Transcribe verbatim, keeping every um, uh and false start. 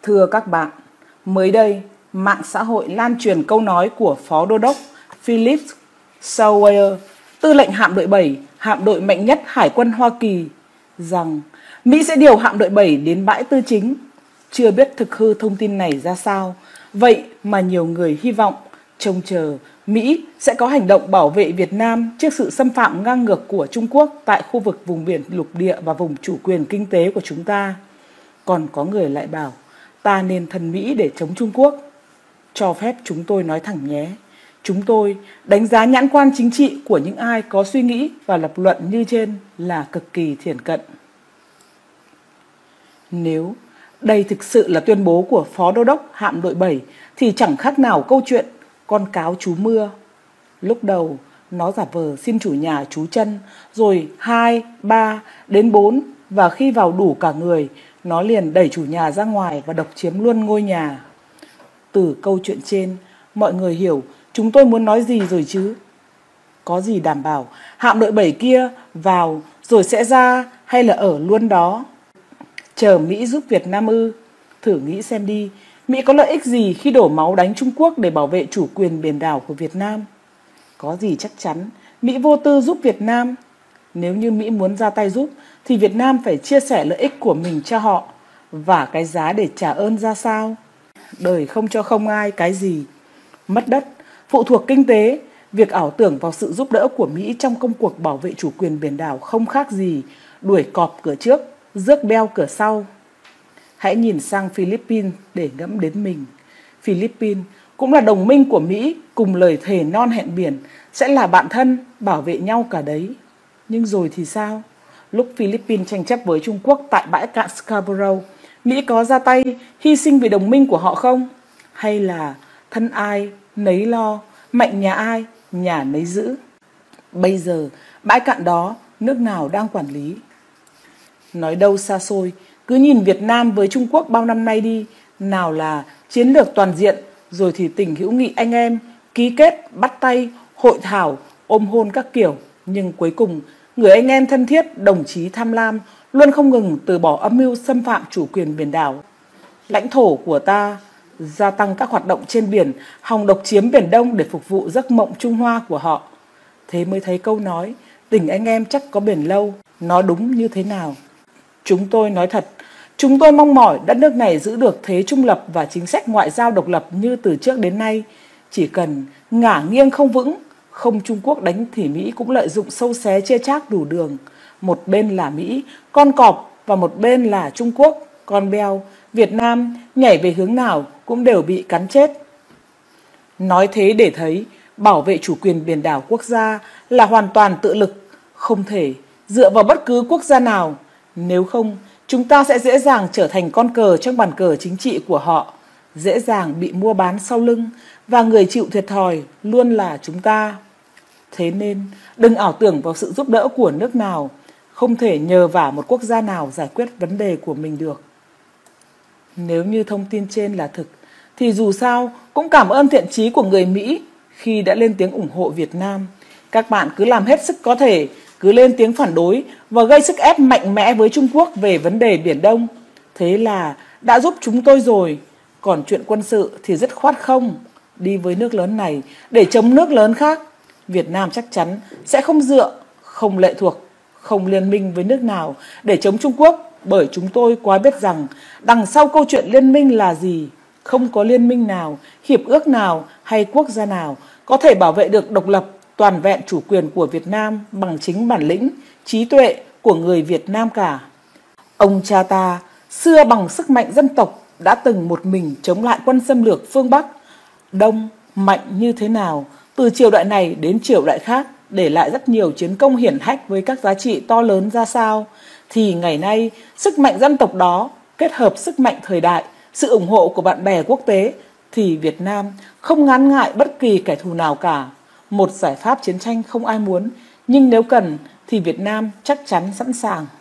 Thưa các bạn, mới đây, mạng xã hội lan truyền câu nói của Phó Đô đốc Philip Schauer, tư lệnh hạm đội bảy, hạm đội mạnh nhất Hải quân Hoa Kỳ, rằng Mỹ sẽ điều hạm đội bảy đến bãi tư chính. Chưa biết thực hư thông tin này ra sao, vậy mà nhiều người hy vọng, trông chờ Mỹ sẽ có hành động bảo vệ Việt Nam trước sự xâm phạm ngang ngược của Trung Quốc tại khu vực vùng biển lục địa và vùng chủ quyền kinh tế của chúng ta. Còn có người lại bảo, ta nên thân Mỹ để chống Trung Quốc. Cho phép chúng tôi nói thẳng nhé. Chúng tôi đánh giá nhãn quan chính trị của những ai có suy nghĩ và lập luận như trên là cực kỳ thiển cận. Nếu đây thực sự là tuyên bố của Phó Đô đốc hạm đội bảy thì chẳng khác nào câu chuyện con cáo trú mưa. Lúc đầu nó giả vờ xin chủ nhà trú chân, rồi hai, ba đến bốn, và khi vào đủ cả người, nó liền đẩy chủ nhà ra ngoài và độc chiếm luôn ngôi nhà. Từ câu chuyện trên, mọi người hiểu chúng tôi muốn nói gì rồi chứ. Có gì đảm bảo hạm đội bảy kia vào rồi sẽ ra hay là ở luôn đó? Chờ Mỹ giúp Việt Nam ư? Thử nghĩ xem đi, Mỹ có lợi ích gì khi đổ máu đánh Trung Quốc để bảo vệ chủ quyền biển đảo của Việt Nam? Có gì chắc chắn Mỹ vô tư giúp Việt Nam? Nếu như Mỹ muốn ra tay giúp thì Việt Nam phải chia sẻ lợi ích của mình cho họ, và cái giá để trả ơn ra sao? Đời không cho không ai cái gì. Mất đất, phụ thuộc kinh tế, việc ảo tưởng vào sự giúp đỡ của Mỹ trong công cuộc bảo vệ chủ quyền biển đảo không khác gì đuổi cọp cửa trước, rước beo cửa sau. Hãy nhìn sang Philippines để ngẫm đến mình. Philippines cũng là đồng minh của Mỹ, cùng lời thề non hẹn biển sẽ là bạn thân, bảo vệ nhau cả đấy. Nhưng rồi thì sao? Lúc Philippines tranh chấp với Trung Quốc tại bãi cạn Scarborough, Mỹ có ra tay hy sinh vì đồng minh của họ không? Hay là thân ai nấy lo, mạnh nhà ai nhà nấy giữ? Bây giờ bãi cạn đó nước nào đang quản lý? Nói đâu xa xôi, cứ nhìn Việt Nam với Trung Quốc bao năm nay đi, nào là chiến lược toàn diện, rồi thì tình hữu nghị anh em, ký kết, bắt tay, hội thảo, ôm hôn các kiểu. Nhưng cuối cùng, người anh em thân thiết, đồng chí tham lam, luôn không ngừng từ bỏ âm mưu xâm phạm chủ quyền biển đảo, lãnh thổ của ta, gia tăng các hoạt động trên biển, hòng độc chiếm Biển Đông để phục vụ giấc mộng Trung Hoa của họ. Thế mới thấy câu nói, tình anh em chắc có bền lâu, nó đúng như thế nào. Chúng tôi nói thật, chúng tôi mong mỏi đất nước này giữ được thế trung lập và chính sách ngoại giao độc lập như từ trước đến nay. Chỉ cần ngả nghiêng không vững, không Trung Quốc đánh thì Mỹ cũng lợi dụng sâu xé chê chác đủ đường. Một bên là Mỹ, con cọp, và một bên là Trung Quốc, con beo. Việt Nam nhảy về hướng nào cũng đều bị cắn chết. Nói thế để thấy, bảo vệ chủ quyền biển đảo quốc gia là hoàn toàn tự lực, không thể dựa vào bất cứ quốc gia nào. Nếu không, chúng ta sẽ dễ dàng trở thành con cờ trong bàn cờ chính trị của họ, dễ dàng bị mua bán sau lưng, và người chịu thiệt thòi luôn là chúng ta. Thế nên, đừng ảo tưởng vào sự giúp đỡ của nước nào, không thể nhờ vả một quốc gia nào giải quyết vấn đề của mình được. Nếu như thông tin trên là thực, thì dù sao cũng cảm ơn thiện chí của người Mỹ khi đã lên tiếng ủng hộ Việt Nam. Các bạn cứ làm hết sức có thể, cứ lên tiếng phản đối và gây sức ép mạnh mẽ với Trung Quốc về vấn đề Biển Đông. Thế là đã giúp chúng tôi rồi. Còn chuyện quân sự thì dứt khoát không. Đi với nước lớn này để chống nước lớn khác, Việt Nam chắc chắn sẽ không dựa, không lệ thuộc, không liên minh với nước nào để chống Trung Quốc. Bởi chúng tôi quá biết rằng đằng sau câu chuyện liên minh là gì. Không có liên minh nào, hiệp ước nào hay quốc gia nào có thể bảo vệ được độc lập, toàn vẹn chủ quyền của Việt Nam bằng chính bản lĩnh, trí tuệ của người Việt Nam cả. Ông cha ta xưa bằng sức mạnh dân tộc đã từng một mình chống lại quân xâm lược phương Bắc. Đông mạnh như thế nào, từ triều đại này đến triều đại khác, để lại rất nhiều chiến công hiển hách với các giá trị to lớn ra sao, thì ngày nay sức mạnh dân tộc đó kết hợp sức mạnh thời đại, sự ủng hộ của bạn bè quốc tế, thì Việt Nam không ngán ngại bất kỳ kẻ thù nào cả. Một giải pháp chiến tranh không ai muốn, nhưng nếu cần thì Việt Nam chắc chắn sẵn sàng.